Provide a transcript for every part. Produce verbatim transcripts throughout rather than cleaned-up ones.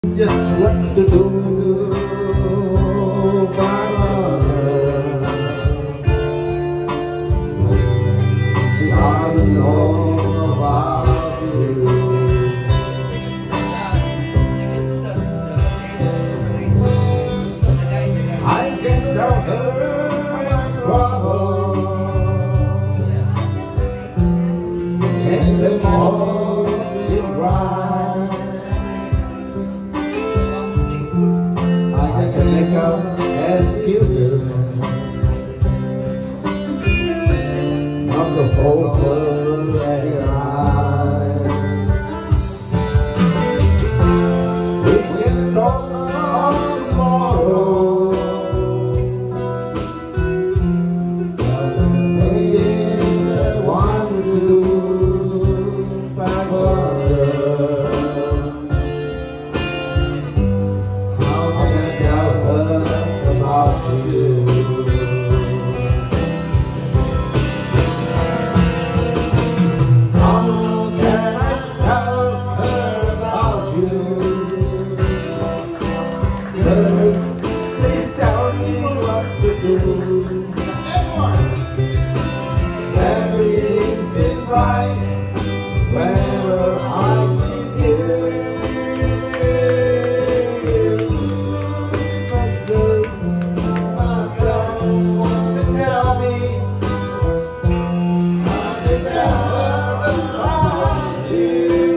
Just what to do, my love. I know about you. I can tell her my trouble, and the more she cries, make up excuses of the photo that your eyes. We can talk tomorrow, but the thing I want to do, my brother. Please tell me what to do. Everything seems right whenever I'm with you. But girl, want to tell me, want to tell her about you.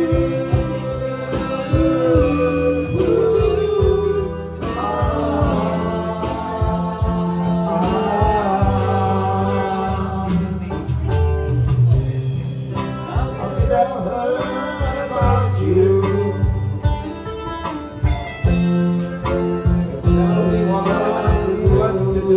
Tell her about you. Tell me what to do.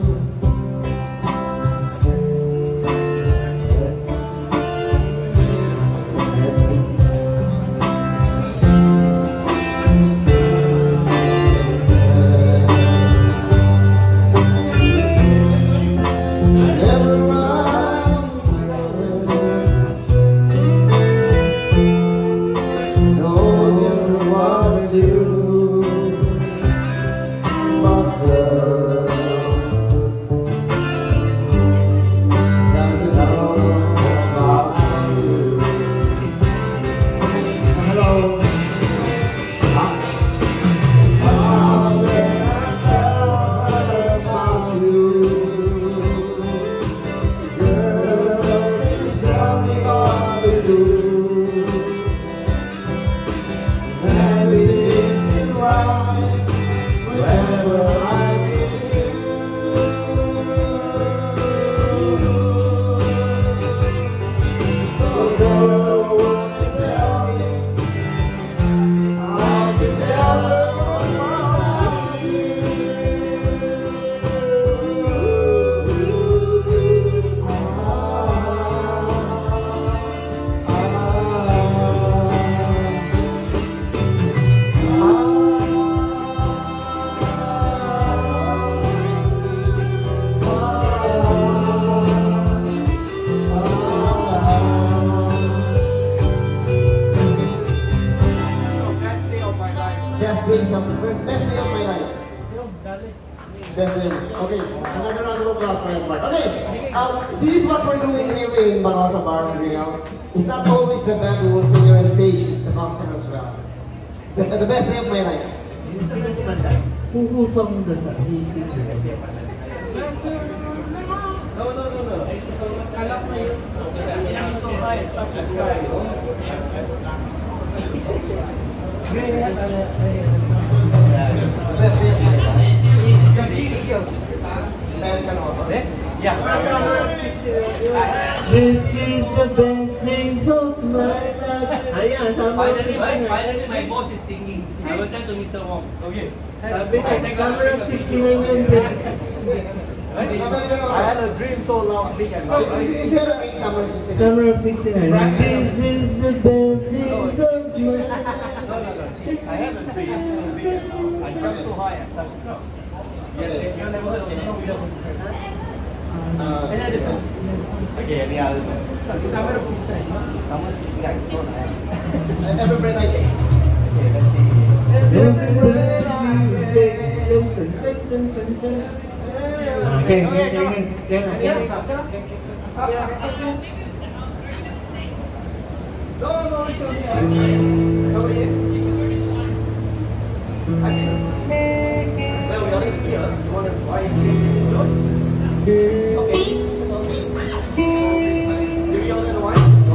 Never best days of best day of my life. Best day. Okay, another round of applause for that part. Okay, um, this is what we're doing here in Barossa Bar and Grill. It's not always the band who will sing your stage, it's the customer as well. The, the best day of my life. Who who song does that? He sings this. No, no, no, no. I love my. I'm so high. That's the sky. The best day of my life. American author. Yeah. This is the best days of my life. Ayan, summer of sixty-nine. Finally, my boss is singing. I will tell to Mister Wong. Okay. Sabi ko, summer of sixty-nine yun. I had a dream so long, big and long. Summer of sixty-nine. This is the best days of my life. I have a dream so big and long. I jump so high and touch the ground. You never heard of the song? Another song. Okay, any other song? Summer of sixty-nine. Summer of sixty-nine. Every breath I take. Okay, let's see. Everywhere you stay. Okay, okay, okay, okay, okay. No, no, it's okay. Over here. Well, we are here. You want to buy this is yours? Okay. Do you order the wine? No.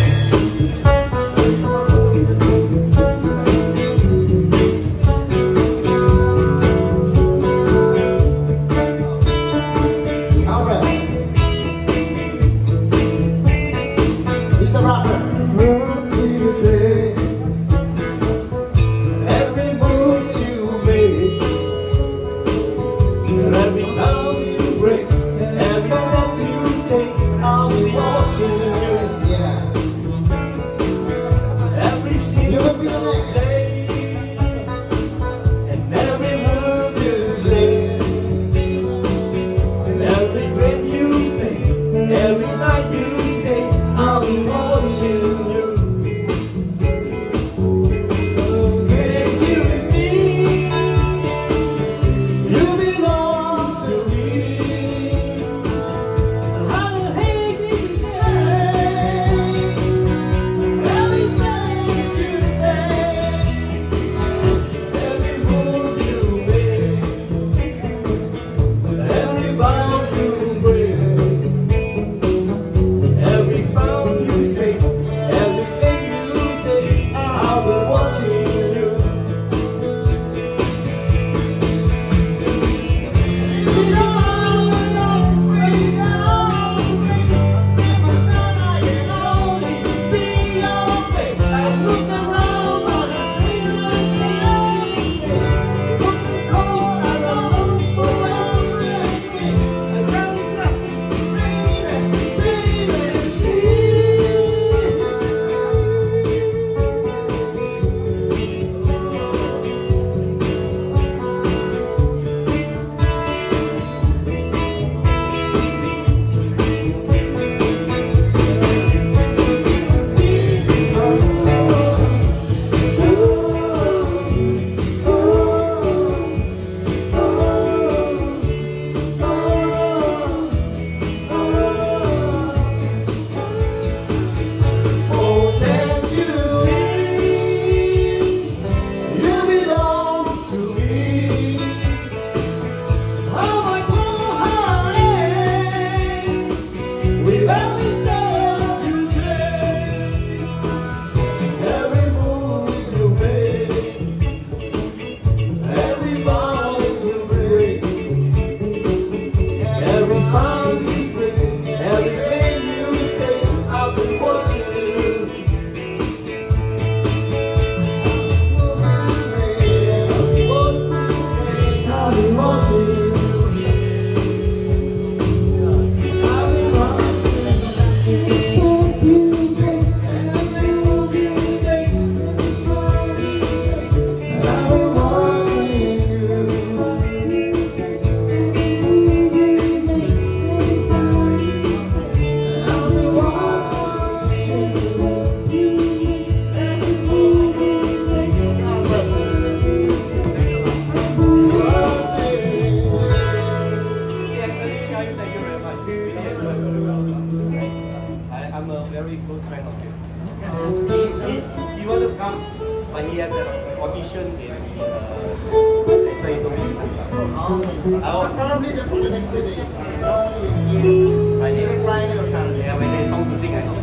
Probably the next two days. Normally it's here. Friday, Friday or Saturday. Yeah, when there's song to sing, I know.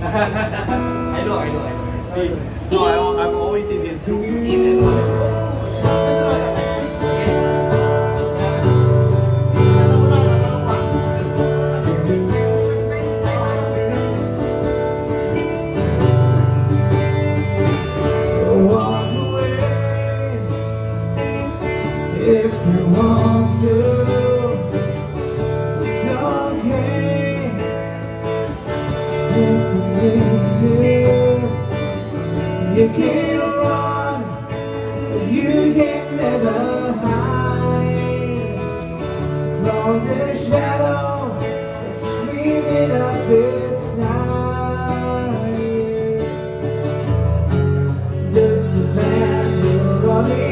I know, I know, I know. So I, I'm always in this group, in and out. If you want to, it's okay. If you need to, you can run, but you can never hide from the shadow that's screaming up beside you. The surrender of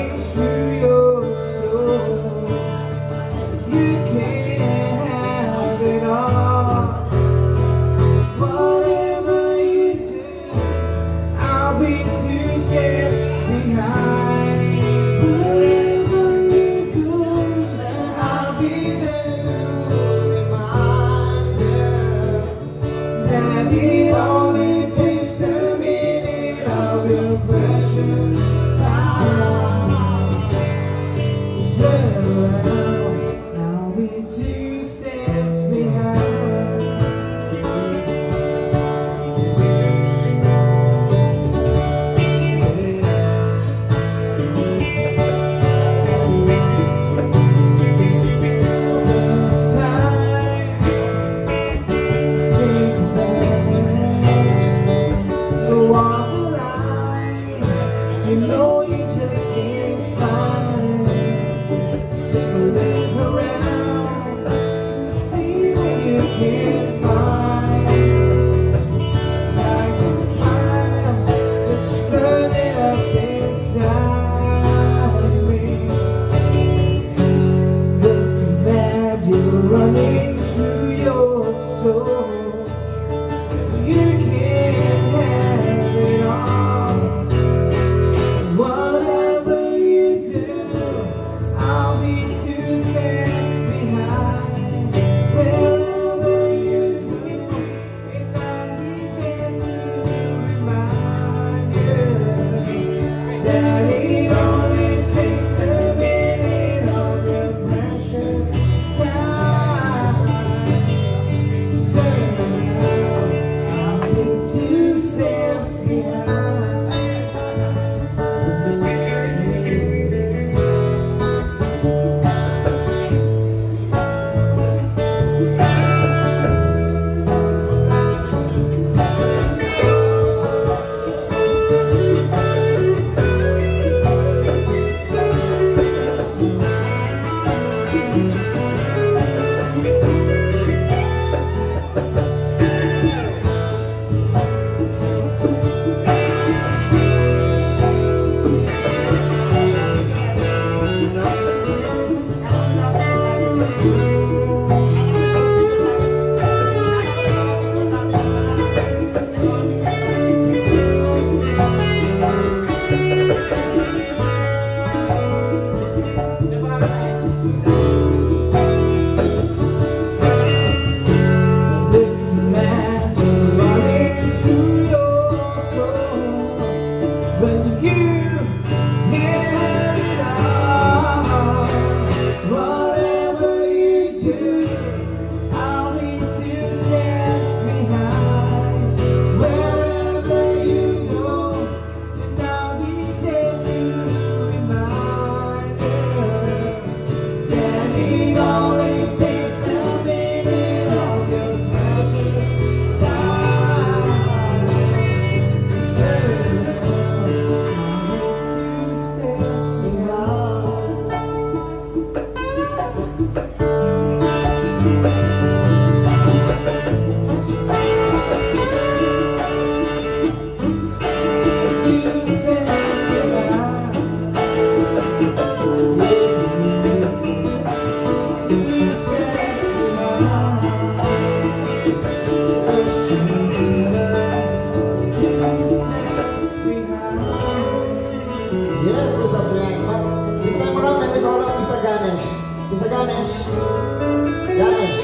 Ganesh. Mister Ganesh. Ganesh.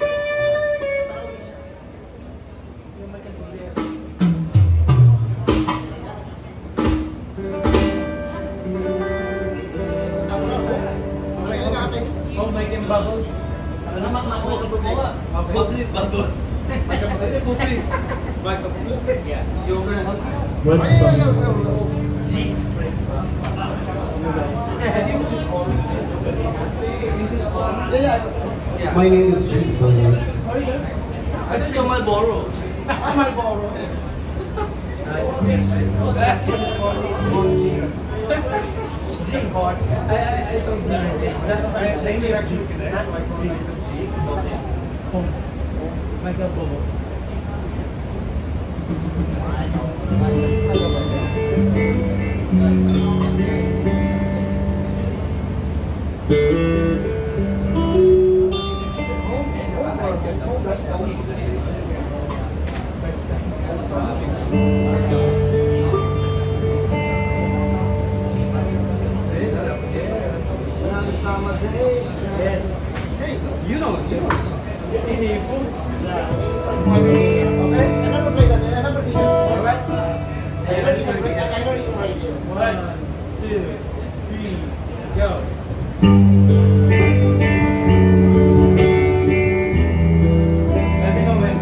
Oh, making bubble. Ano mak mak mo bubble? Bubble bubble. Bubble. Bubble. Yeah. You're gonna help. What song? G. My name is Jake. I think you might borrow. I might borrow. G chord. I I I don't know. That name is actually that like G. Okay. Oh. Michael Bobo. Yes. Hey, you know, you know. Ini pun. Okay, I never played that. I never seen it. Alright? I know it right here. One, two, three, go. Let me know when.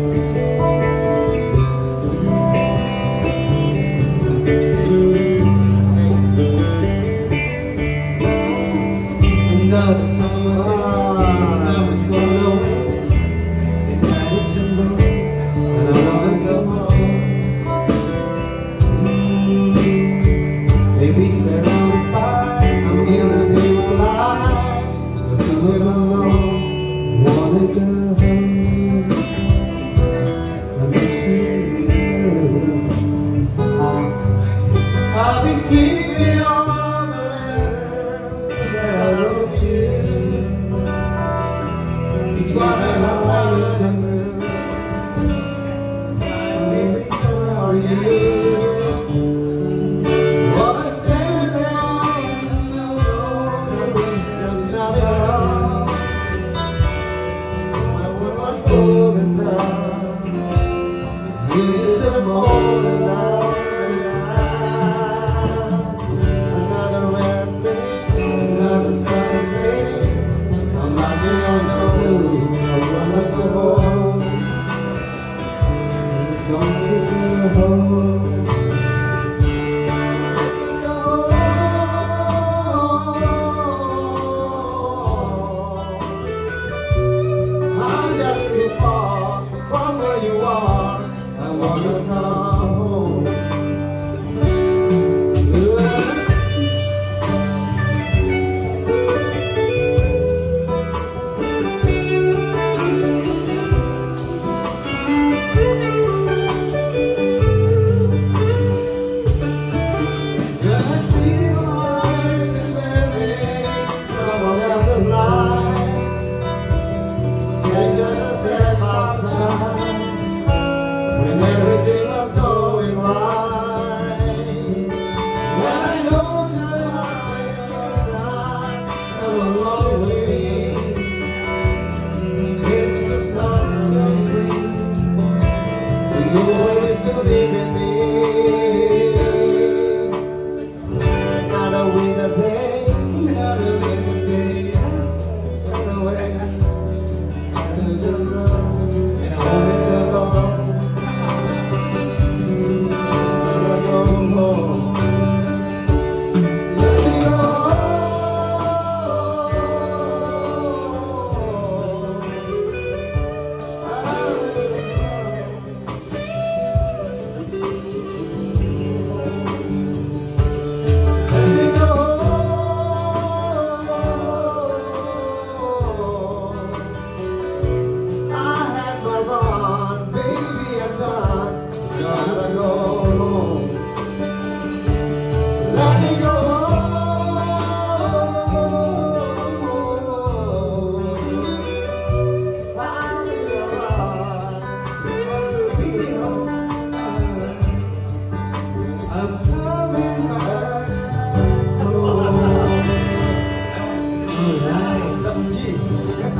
Another summer is coming, going away. In December, and I wanna go home. Baby said I'm fine, I'm gonna be alive. So do it alone, wanna go home. I miss you. I'll be keeping all the letters that I wrote you.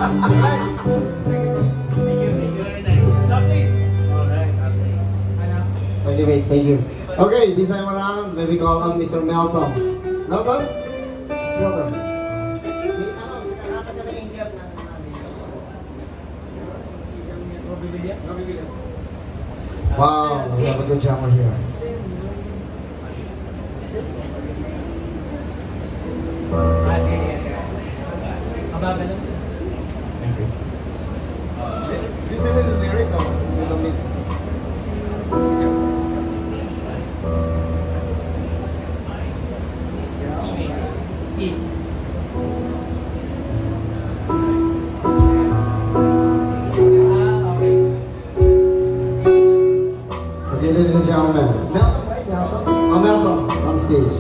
Thank you, mate. Thank you. Okay, this time around, maybe call on Mister Melton. Melton? Melton. Wow, we have a good drummer here. Thank you. This is the lyrics of the mid. Okay, ladies and gentlemen, Melton, right? Melton? Oh, Melton, on stage.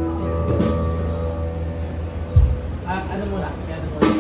Ano muna? Ano muna?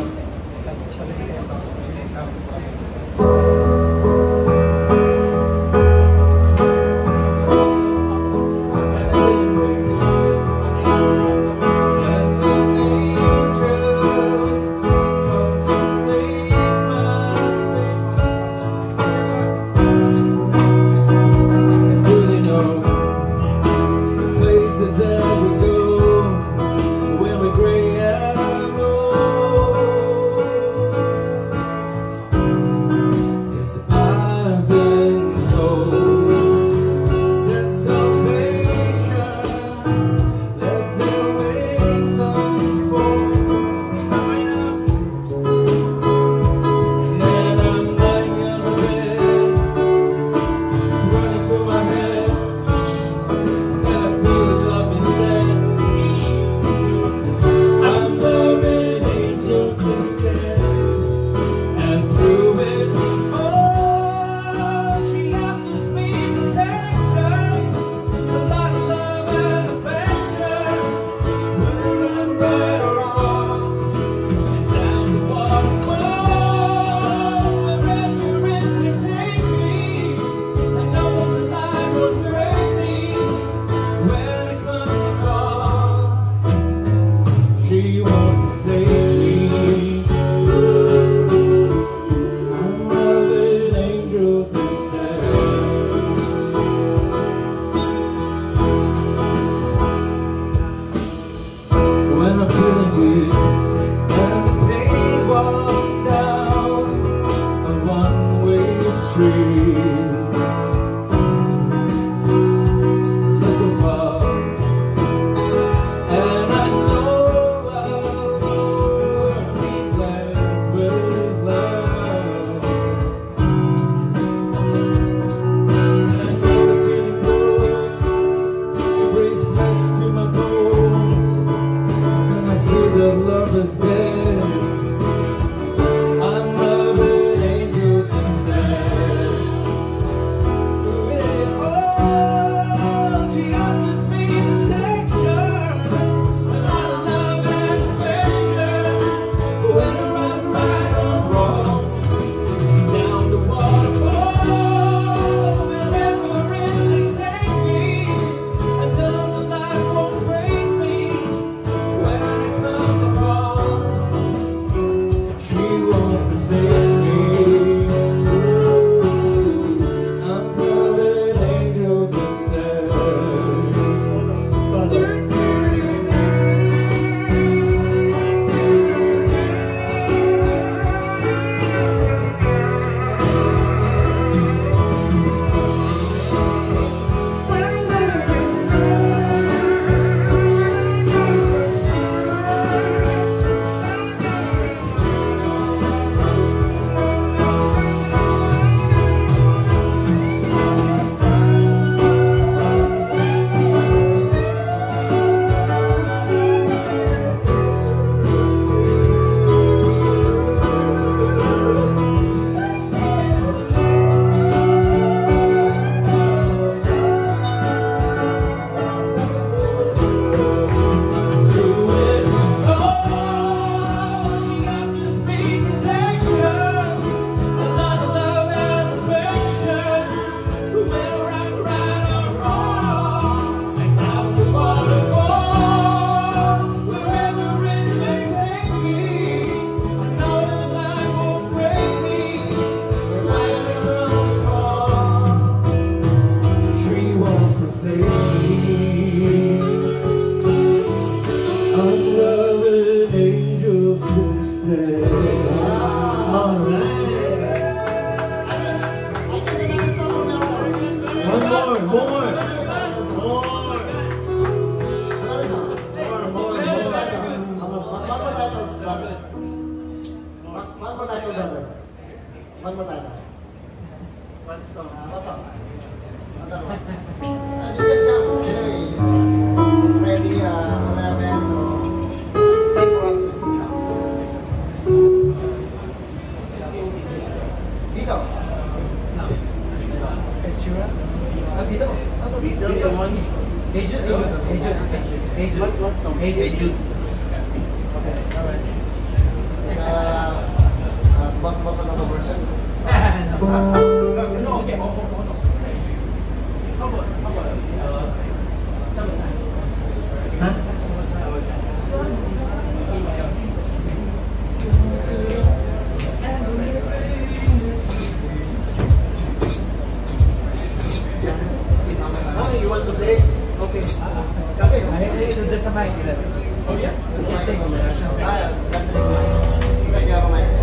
When I come across Unloving angels instead. Alright. One more, more. More. One more title, brother. One more title. What song? What song? Another one. Uh, you just jump. Anyway, it's ready uh, eleven, so it's time for us to jump. Beatles. Ed Sheeran? Uh, Beatles. Beatles, the one. Hey Jude. Hey Jude. Hey Jude. What, what song? Hey Jude. Okay, alright. It's a uh, uh, boss boss another version. No, okay. How about, how about, uh, Summertime? Huh? You want to play? Okay. Okay. I do this a mic. Oh yeah? You can sing. Ah, definitely. Because you have a mic.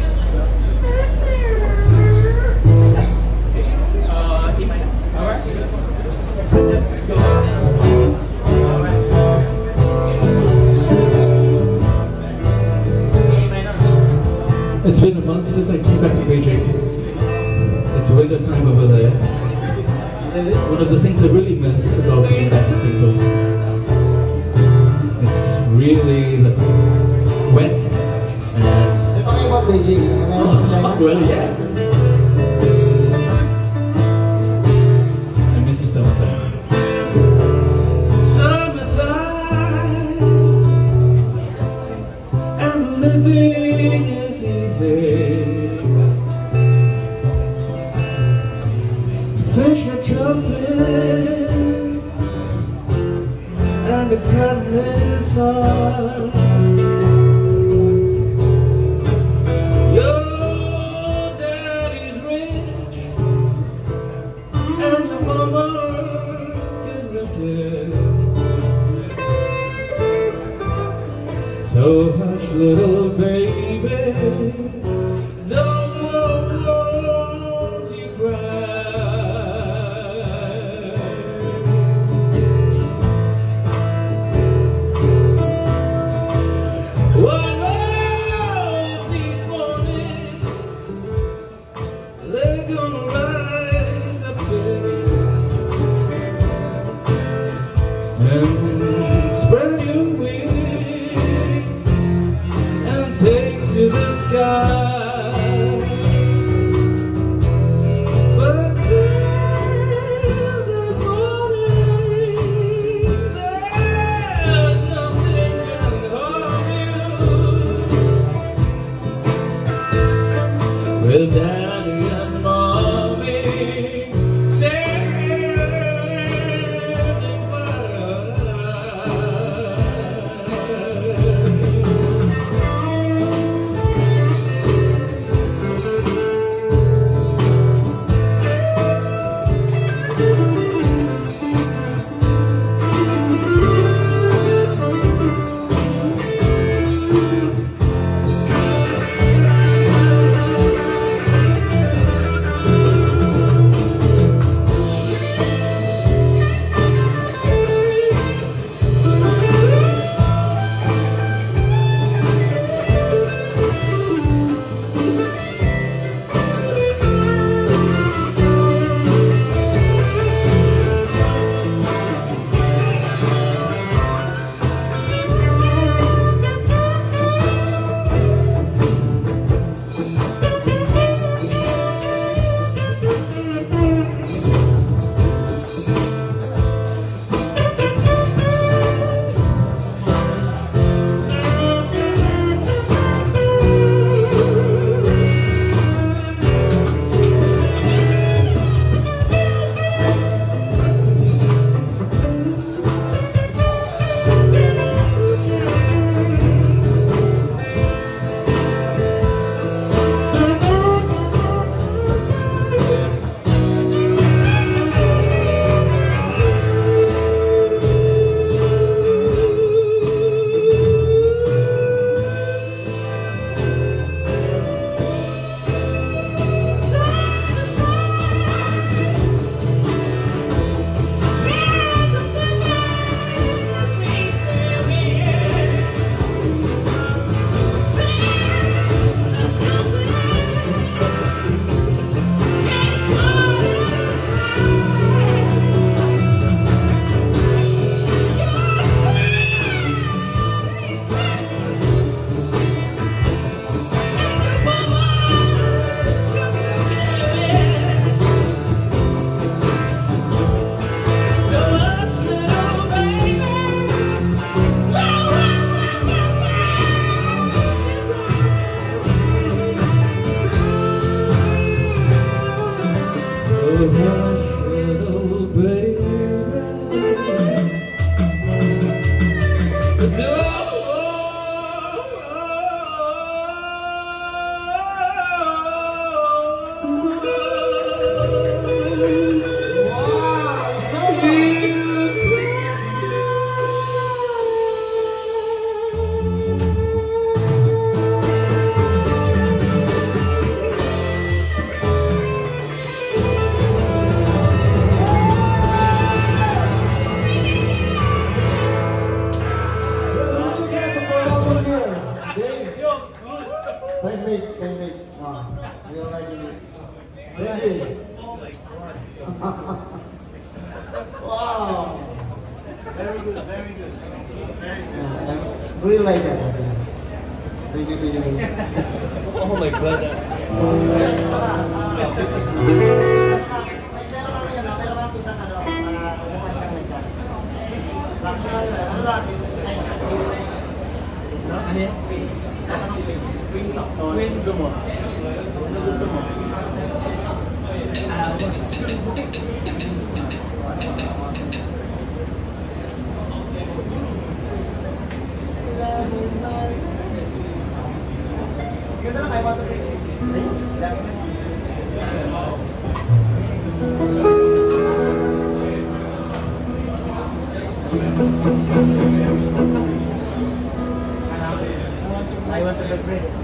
Uh, E minor. Alright. Just go. Alright. E minor. It's been a month since I came back from Beijing. It's winter time over there. One of the things I really miss about being back in Singapore, it's really the wet and You're talking about Beijing, am I right, China? well, yeah. I miss the summertime. Summertime and living is easy. Fish are jumping and the cotton is on. Your daddy's rich and your mama's good looking. So hush, little baby, don't you cry. Spread your wings and take to the sky. make, can make. Oh, we don't like it. Thank you. Wow. Very good, very good. Very good. Yeah, I really like that. Thank you, thank you. Oh my God. Yes, may meron lang yan, meron lang isang ano, umupas kang isa. Last na lang, ano lang, style sa queen. Ano yan? Queen sa Queen gusto mo? Ano gusto mo? Ganda lang, I want to read. I want to break bread.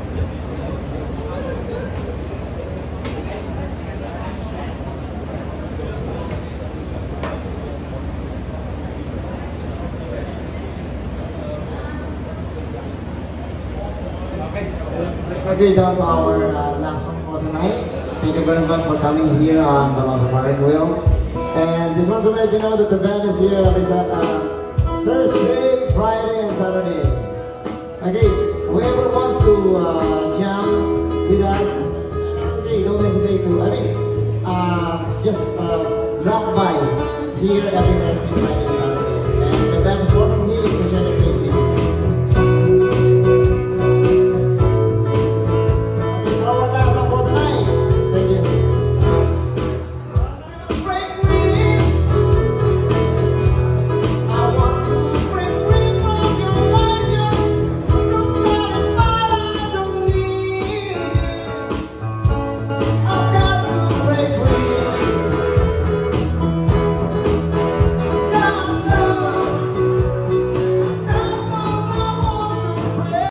Okay, down to our uh, last song for tonight. Thank you very much for coming here on Banosa Bar and Grill. And just want to let you know that the band is here every Sat- uh, Thursday, Friday, and Saturday. Okay, whoever wants to uh, jam with us, okay, don't hesitate to, I mean, uh, just uh, drop by here every Thursday, Friday.